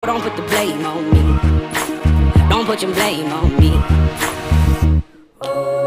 don't put the blame on me. Don't put your blame on me. Oh.